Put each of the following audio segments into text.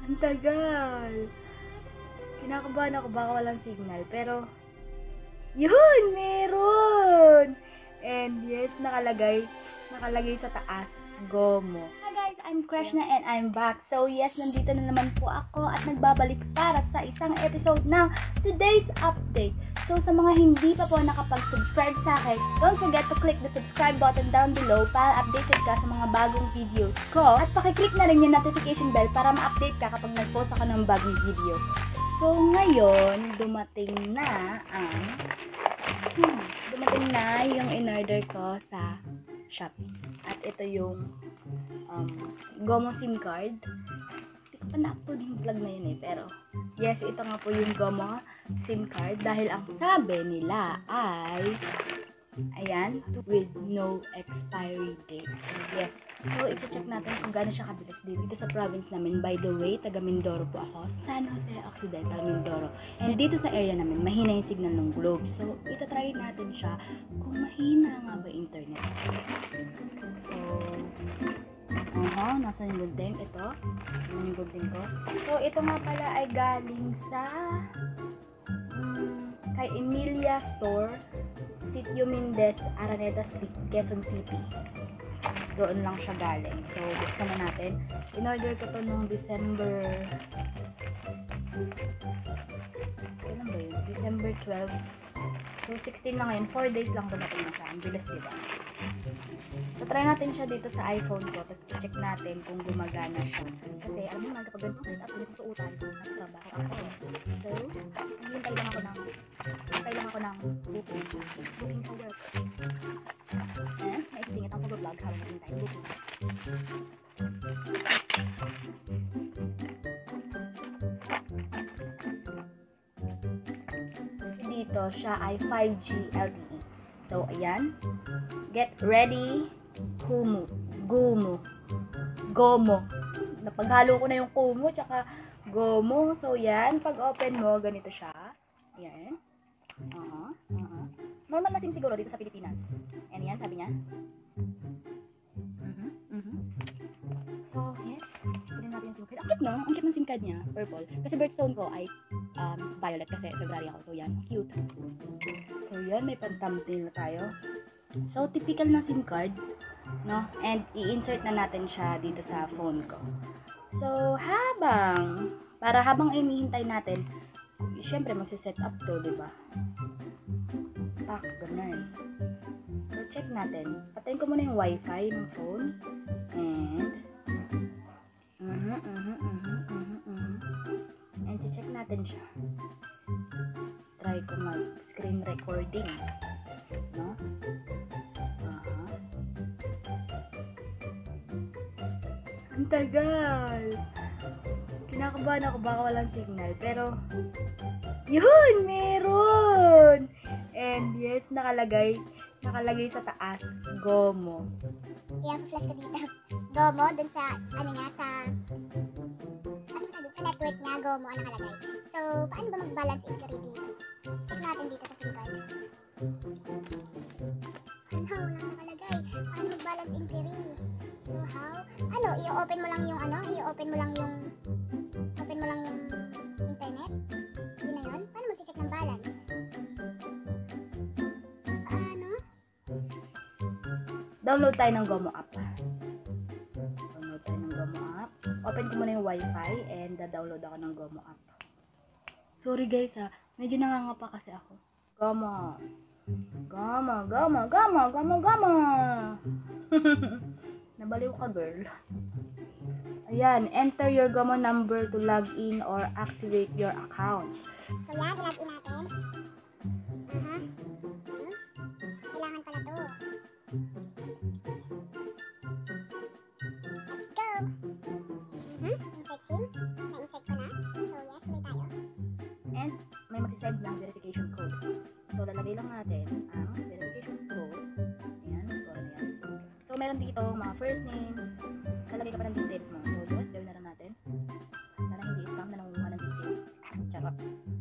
Ang tagal. Kinakabahan ako baka walang signal. Pero, yun! Meron! And yes, nakalagay sa taas, Gomo. Hi guys, I'm Krishna and I'm back. So yes, nandito na naman po ako at nagbabalik para sa isang episode ng Today's Update. So sa mga hindi pa po nakapag-subscribe sa akin, don't forget to click the subscribe button down below para updated ka sa mga bagong videos ko. At pakiclick na rin yung notification bell para ma-update ka kapag nag-post ako ng bagong video. So ngayon, dumating na yung in-order ko sa Shopee. At ito yung Gomo SIM card. Hindi ko pa na-upload yung vlog na yun pero yes, ito nga po yung Gomo SIM card dahil ang sabi nila ay ayan, with no expiry date. Yes. So, iti-check natin kung gaano siya kabilis dito sa province namin. By the way, taga Mindoro po ako. San Jose Occidental, Mindoro. And dito sa area namin, mahina yung signal ng Globe. So, itatry natin siya kung mahina nga ba internet. So, nasa yung building. Ito. Yung building ko. So, ito nga pala ay galing sa kay Emilia Store, Sitio Mendez, Araneta Street, Quezon City. Doon lang siya galing. So, buksan na natin. In-order ko to noong December 12. So, 16 na ngayon. 4 days lang dumating na siya. Ang bilis, diba? So, try natin siya dito sa iPhone ko. Tapos, check natin kung gumagana siya. Kasi, alam mo naman, kapag ganitong setup, ulit sa utan, nagtrabaho ako. So, hintay lang ako ng booking sa work. Ayan, naisingit ang pag-vlog habang naghintay ng booking. Dito, siya ay 5G LTE. So, ayan. Get ready. Gomo. Napaghalo ko na yung Kumu tsaka Gomo. So, yan. Pag open mo, ganito siya. Ayan. Normal na SIM siguro dito sa Pilipinas. And yan, sabi niya. So, yes. Pwede natin yung SIM card. Ang cute, no? Ang cute ng SIM card niya. Purple. Kasi birthstone ko ay violet kasi February ako. So, yan. Cute. So, yan. May pang-thumbnail na tayo. So, typical na SIM card. No? And, i-insert na natin siya dito sa phone ko. So, habang inihintay natin, syempre, magsiset up to, diba? Pak, ganun. So, check natin. Patayin ko muna yung wifi ng phone. And, and check natin siya. Try ko mag-screen recording. No? Ang tagal. Kinakabahan ako baka walang signal. Pero, yun! Meron! And yes, nakalagay sa taas, Gomo. I-flash ko dito. Gomo, dun sa, sa network niya, Gomo ang nakalagay. So, paano ba mag-balance inquiry dito? Check natin dito sa SIM card. Wala nakalagay. Paano mag-balance inquiry? So, how? I-open mo lang yung internet? Yun na yun? Paano mag-check ng balance? Download tayo ng Gomo app. Open ko muna yung wifi and download ako ng Gomo app. Sorry guys medyo nangangapa kasi ako. Gomo. Nabaliw ka, girl. Ayan, enter your Gomo number to log in or activate your account. So yan, i-log in natin. Kailangan pala to. Let's go! Insert SIM. Na-insert ko na. So yes, tuloy tayo. And may mag-send ng verification code. So lalagay lang natin ang verification code. Ayan, so meron dito mga first name. Lalagay ka pa ng details mo. So yes, gawin na lang natin. Sana hindi spam na nangunguha ng details. Charot.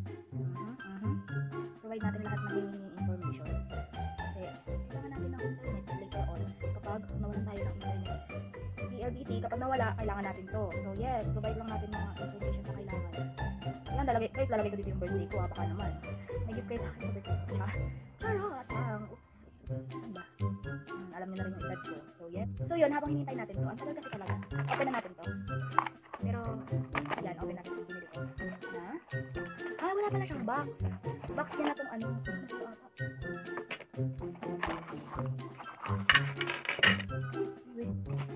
Provide natin lahat ng hinging information. Kasi kailangan natin ng internet later on kapag nawalan tayo ng internet. PLDT, kapag nawala, kailangan natin to. So yes, provide lang natin mga information lalagay ko dito yung birthday ko, baka naman. May gift kayo sa akin sa birthday ko. Charot! Parang, oops, ano ba? Alam niyo na rin yung edad ko. So, yes. So, yun, habang hinihintay natin to, ang tagal kasi talaga. Open na natin to. Pero, yan, open natin yung binili ko. Wala pala siyang box. Box niya na tong ano. Nasa ito ata. Wait.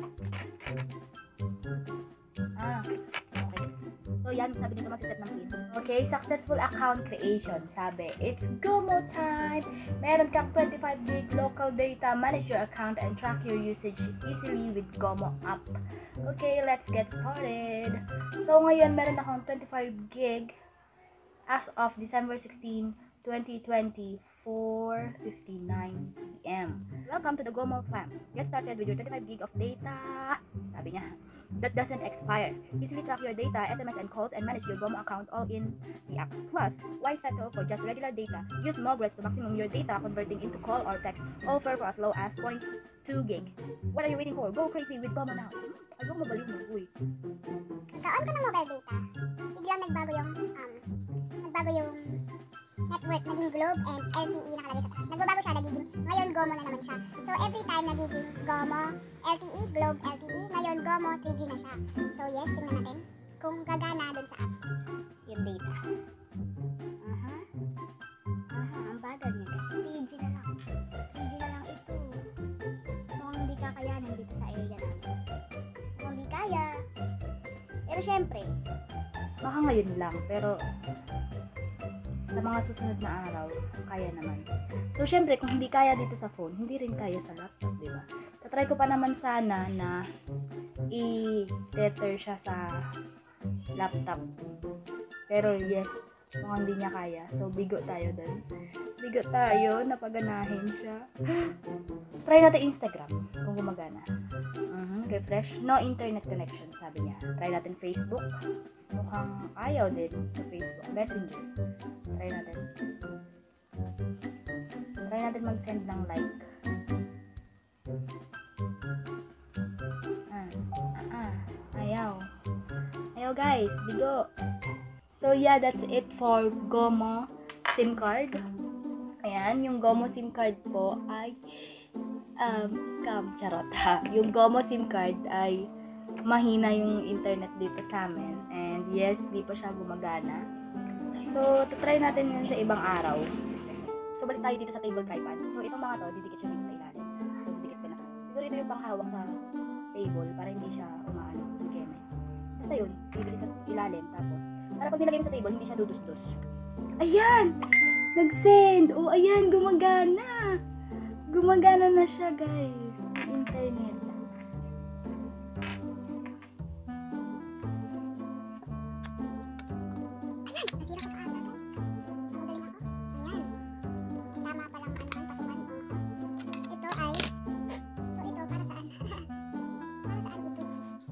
Okay. So, yan, sabi dito magsiset ng pin. Okay, successful account creation. Sabi, it's Gomo time! Meron kang 25 gig local data, manage your account, and track your usage easily with Gomo app. Okay, let's get started. So, ngayon, meron akong 25 gig as of December 16, 2020, 4:59 p.m. Welcome to the Gomo fam. Get started with your 25 gig of data. Sabi niya, that doesn't expire. Easily track your data, SMS and calls, and manage your Gomo account all in the app. Plus, why settle for just regular data? Use Mogrets to maximum your data, converting into call or text. Offer for as low as 0.2 gig. What are you waiting for? Go crazy with Gomo now. Ay, Gomo baliw mo, uy. Kaon ko ng mobile data. Biglang nagbago yung network, naging Globe and LTE nakalagay sa taas. Nagbabago siya, nagiging, ngayon Gomo na naman siya. So every time nagiging Gomo, LTE, Globe, LTE, ngayon Gomo, 3G na siya. So yes, tingnan natin kung gagana dun sa app yung data. Ang bagal niya guys. 3G na lang. 3G na lang ito. Mukhang hindi kakayanin dito sa area namin. Mukhang hindi kaya. Pero syempre, Baka ngayon lang, pero sa mga susunod na araw, kaya naman. So, syempre, kung hindi kaya dito sa phone, hindi rin kaya sa laptop, di ba? Tatry ko pa naman sana na i-tether siya sa laptop. Pero, yes, mukhang hindi niya kaya. So, bigo tayo dun. Bigo tayo, napaganahin siya. Try natin Instagram, kung gumagana. Refresh. No internet connection, sabi niya. Try natin Facebook. Mukhang ayaw din sa Facebook. Messenger. Try natin. Try natin mag-send ng like. Ayaw. Ayaw guys. Bigo. So yeah, that's it for Gomo SIM card. Ayan, yung Gomo SIM card po ay scam. Charot ha. Yung Gomo SIM card ay mahina yung internet dito sa amin. And yes, di pa siya gumagana. So, try natin yun sa ibang araw. So, balik tayo dito sa table tripod. So, itong mga to, didikit siya dito sa ilalim. So, didikit ko na. Siguro ito yung panghawak sa table para hindi siya umaano. Okay, basta yun, didikit sa ilalim. Tapos, para pag nilagay mo sa table, hindi siya dudus-dus. Ayan! Nag-send! Oh, ayan, gumagana! Gumagana na siya, guys. Internet. ayan, nasira ka pa ata guys. Ang galing ako. Ayan. Tama pa lang ang pasukan. Ito ay, so ito para saan? Para saan ito?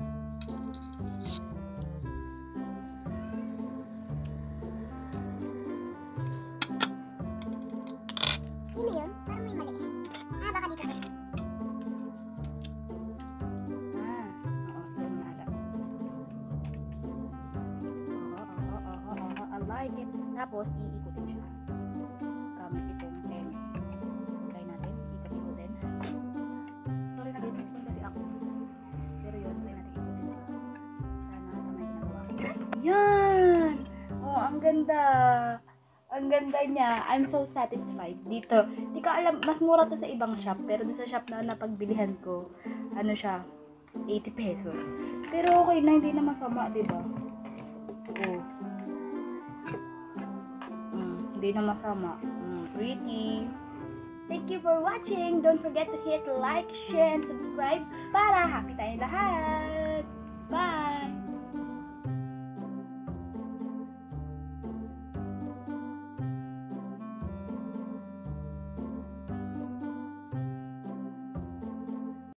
Hindi yun? Parang may mali. Baka dito. Yan na ata. I like it. Tapos, iikutin siya. Gamit itong pen. Try natin. Ikot-ikutin. Sorry na guys, nasipon kasi ako. Pero yun, try natin ikutin ito. Sana tama yung ginagawa ko. Yan! Oh, ang ganda! Ang ganda niya. I'm so satisfied. Dito, di ka alam, mas mura to sa ibang shop. Pero sa shop na napagbilihan ko, ano siya, 80 pesos. Pero okay na, hindi na masama, diba? Oh. Hindi na masama. Pretty. Thank you for watching. Don't forget to hit like, share, and subscribe para happy tayong lahat. Bye!